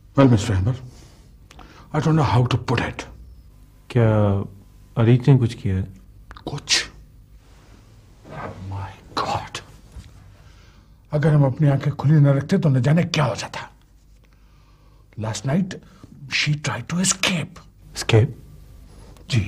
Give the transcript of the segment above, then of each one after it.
Well, Mr. Hammer, I don't know how to put it. क्या अरीज ने कुछ किया है? कुछ? My God! अगर हम अपनी आंखें खुली न रखते तो न जाने क्या हो जाता। Last night, she tried to escape. Escape? जी,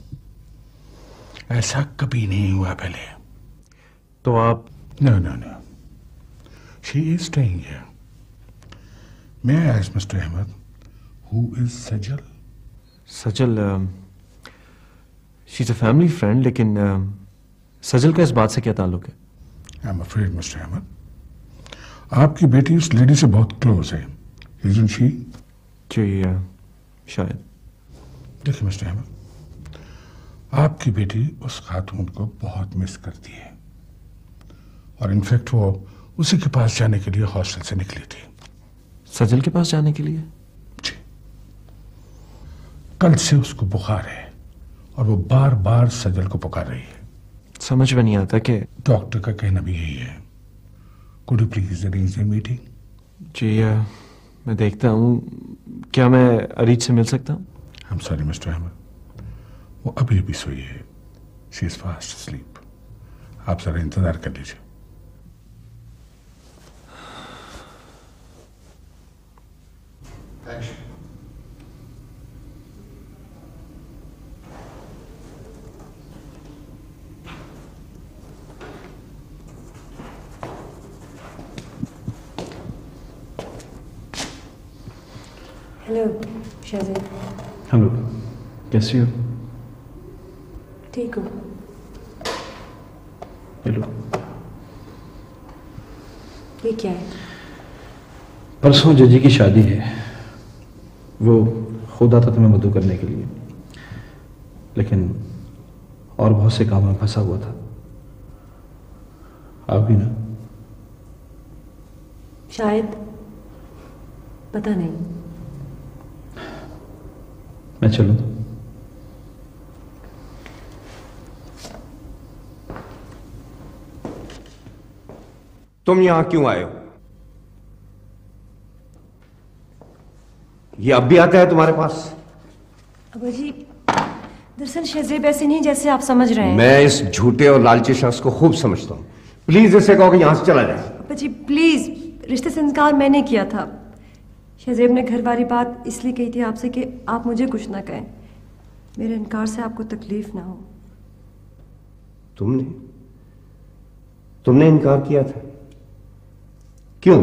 ऐसा कभी नहीं हुआ पहले। तो आप? No. She is staying here. May I ask, Mr. Ahmed, who is Sajal? Sajal, she's a family friend, लेकिन सजल का इस बात से क्या ताल्लुक है? I'm afraid, Mr. Ahmed, आपकी बेटी उस लेडी से बहुत क्लोज है, isn't she? जी, शायद। देखिए मिस्टर अहमद, आपकी बेटी उस खातून को बहुत मिस करती है और इनफैक्ट वो उसी के पास जाने के लिए हॉस्टल से निकली थी। सजल के पास जाने के लिए? जी। कल से उसको बुखार है और वो बार बार सजल को पुकार रही है। समझ में नहीं आता कि डॉक्टर का कहना भी यही है। Could you please arrange a meeting? जी, मैं देखता हूँ। क्या मैं अरीज से मिल सकता हूँ? I'm sorry, Mr. Ahmed, वो अभी भी सोई है। She is fast asleep. आप जरा इंतजार कर लीजिए। हेलो शाहज़ेब। हेलो, कैसी हो? ठीक हूँ। हेलो। ये क्या है? परसों जजी की शादी है। वो खुद आता था मैं मदद करने के लिए, लेकिन और बहुत से कामों में फंसा हुआ था। आप भी ना? शायद, पता नहीं। मैं चलूं? तुम यहां क्यों आए हो? ये अब भी आता है तुम्हारे पास? अबू जी, दरअसल शाहज़ेब ऐसे नहीं जैसे आप समझ रहे हैं। मैं इस झूठे और लालची शख्स को खूब समझता हूं। प्लीज इसे कहो कि यहां से चला जाए। अबू जी प्लीज, रिश्ते से इनकार मैंने किया था। शाहज़ेब ने घर वाली बात इसलिए कही थी आपसे कि आप मुझे कुछ ना कहें, मेरे इनकार से आपको तकलीफ ना हो। तुमने इनकार किया था? क्यों?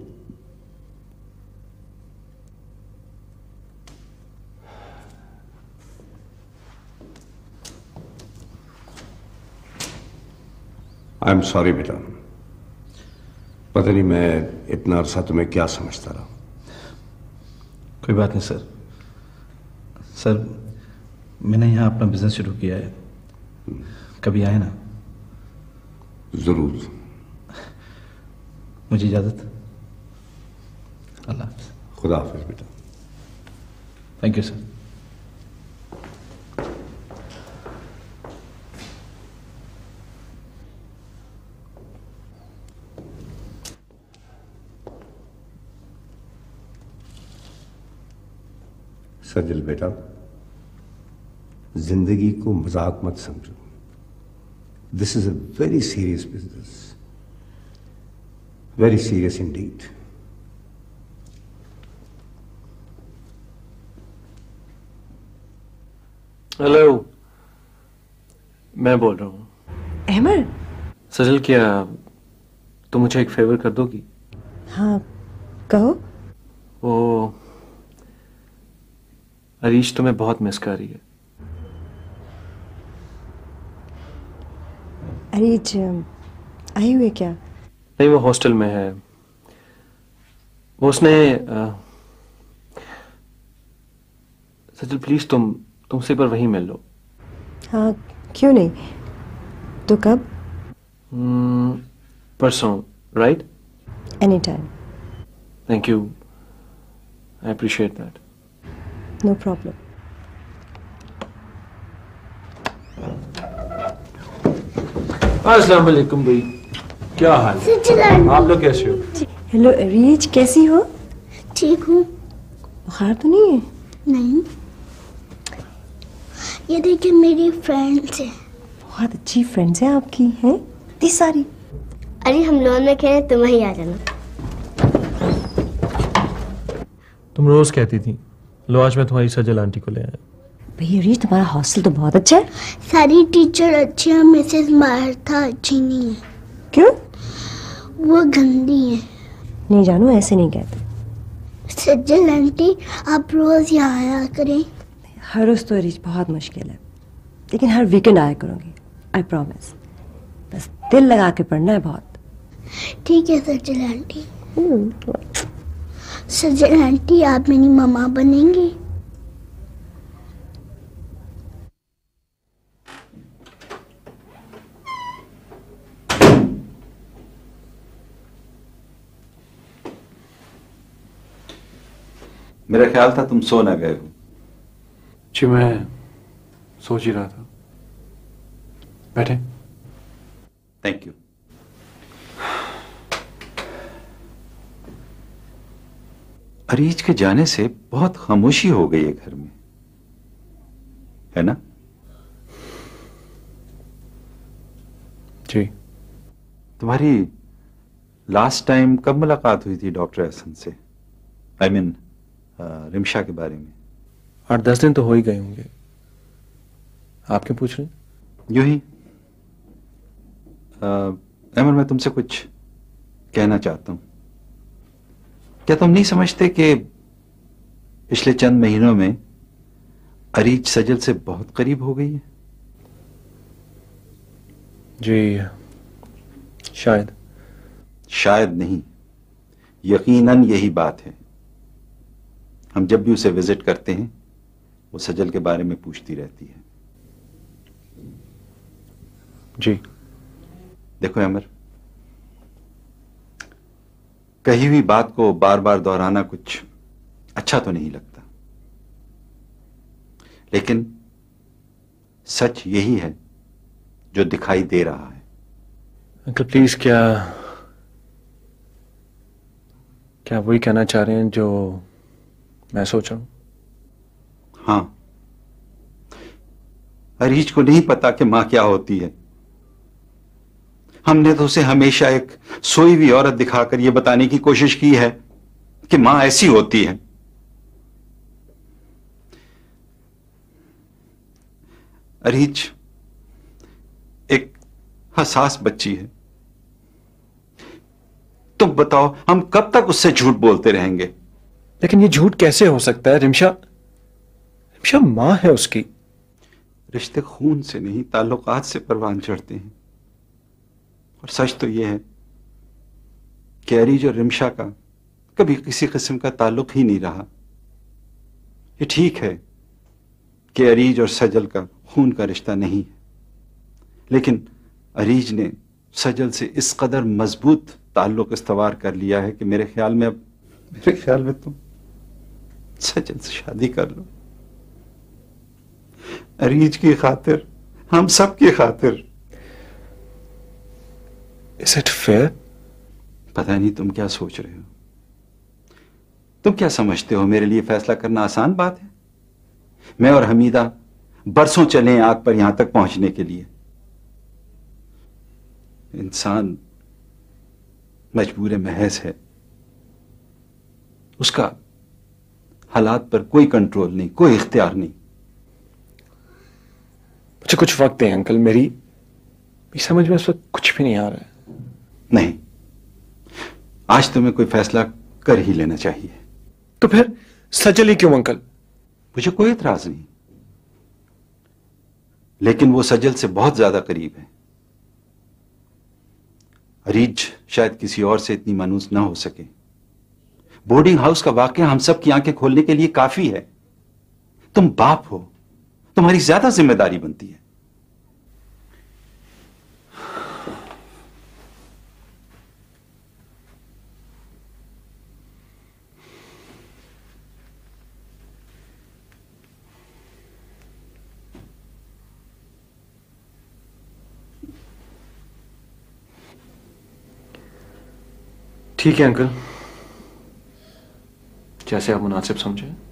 आई एम सॉरी बेटा, पता नहीं मैं इतना अरसा तुम्हें क्या समझता रहा। कोई बात नहीं सर। सर, मैंने यहाँ अपना बिजनेस शुरू किया है, कभी आए ना? जरूर। मुझे इजाजत। अल्लाह हाफ़िज़। खुदा हाफ़िज़ बेटा। Thank you sir. सजल बेटा, जिंदगी को मजाक मत समझो। This is a very serious business, very serious indeed. Hello, मैं बोल रहा हूँ। अहमद। सजल, क्या तुम मुझे एक फेवर कर दोगी? हाँ, कहो। वो अरीश तुम्हें बहुत मिस कर रही है। अरीज आई हुई क्या? नहीं, वो हॉस्टल में है। वो उसने सजल प्लीज तुमसे पर वहीं मिल लो। हाँ, क्यों नहीं? तो कब? परसों, right? Any time. Thank you, I appreciate that. No problem. अस्सलाम वालेकुम भाई, क्या हाल है? आप लोग कैसे हो? हेलो अरीज, कैसी हो? ठीक हूँ। बुखार तो नहीं है? नहीं, ये देखिए मेरी फ्रेंड्स है। बहुत अच्छी फ्रेंड्स हैं आपकी, हैं इतनी सारी। अरे हम लोन में खेले, तुम ही आ जाना। तुम रोज कहती थी लो आज मैं तुम्हारी सजल आंटी को ले आया। भैया रीच, तुम्हारा हॉस्टल तो बहुत अच्छा है। सारी टीचर अच्छी है, मिसेस मार्था अच्छी नहीं है। क्यों? वो गंदी है। नहीं जानू, ऐसे नहीं कहते। सज्जल आंटी आप रोज यहाँ आया करें। हर रोज तो रीच बहुत मुश्किल है, लेकिन हर वीकेंड आया करूंगी, आई प्रॉमिस। बस दिल लगा के पढ़ना है बहुत। ठीक है सज्जल आंटी। सज्जल आंटी आप मेरी मम्मा बनेंगी? मेरा ख्याल था तुम सो ना गए हो। जी मैं सोच ही रहा था। बैठे। Thank you. अरीज के जाने से बहुत खामोशी हो गई है घर में, है ना? जी। तुम्हारी लास्ट टाइम कब मुलाकात हुई थी डॉक्टर एहसन से? आई मीन रिमशा के बारे में। 8-10 दिन तो हो ही गए होंगे। आप क्यों पूछ रहे हैं? यूं ही अमर, मैं तुमसे कुछ कहना चाहता हूं। क्या तुम नहीं समझते कि पिछले चंद महीनों में अरीज सजल से बहुत करीब हो गई है? जी शायद। शायद नहीं, यकीनन यही बात है। हम जब भी उसे विजिट करते हैं वो सजल के बारे में पूछती रहती है। जी। देखो अमर, कही हुई बात को बार बार दोहराना कुछ अच्छा तो नहीं लगता, लेकिन सच यही है जो दिखाई दे रहा है। अंकल प्लीज, क्या वही कहना चाह रहे हैं जो मैं सोच रहा हूं? हां, अरीज को नहीं पता कि मां क्या होती है। हमने तो उसे हमेशा एक सोई हुई औरत दिखाकर यह बताने की कोशिश की है कि मां ऐसी होती है। अरीज एक हसास बच्ची है। तुम बताओ, हम कब तक उससे झूठ बोलते रहेंगे? लेकिन ये झूठ कैसे हो सकता है? रिमशा मां है उसकी। रिश्ते खून से नहीं, ताल्लुकात से परवान चढ़ते हैं। और सच तो यह है कि अरीज और रिमशा का कभी किसी किस्म का ताल्लुक ही नहीं रहा। ये ठीक है कि अरीज और सजल का खून का रिश्ता नहीं है, लेकिन अरीज ने सजल से इस कदर मजबूत ताल्लुक इस्तवार कर लिया है कि मेरे ख्याल में तुम सजल से शादी कर लो। अरीज की खातिर, हम सब की खातिर। Is it fair? पता नहीं तुम क्या सोच रहे हो। तुम क्या समझते हो मेरे लिए फैसला करना आसान बात है? मैं और हमीदा बरसों चले आग पर यहां तक पहुंचने के लिए। इंसान मजबूर महज है, उसका हालात पर कोई कंट्रोल नहीं, कोई इख्तियार नहीं। मुझे कुछ वक्त दें अंकल, मेरी समझ में इस वक्त कुछ भी नहीं आ रहा है। नहीं, आज तुम्हें कोई फैसला कर ही लेना चाहिए। तो फिर सजल ही क्यों अंकल? मुझे कोई इतराज नहीं, लेकिन वो सजल से बहुत ज्यादा करीब है। अरीज शायद किसी और से इतनी मानूस ना हो सके। बोर्डिंग हाउस का वाकया हम सब की आंखें खोलने के लिए काफी है। तुम बाप हो, तुम्हारी ज्यादा जिम्मेदारी बनती है। ठीक है अंकल, जैसे आप मुनासिब समझे।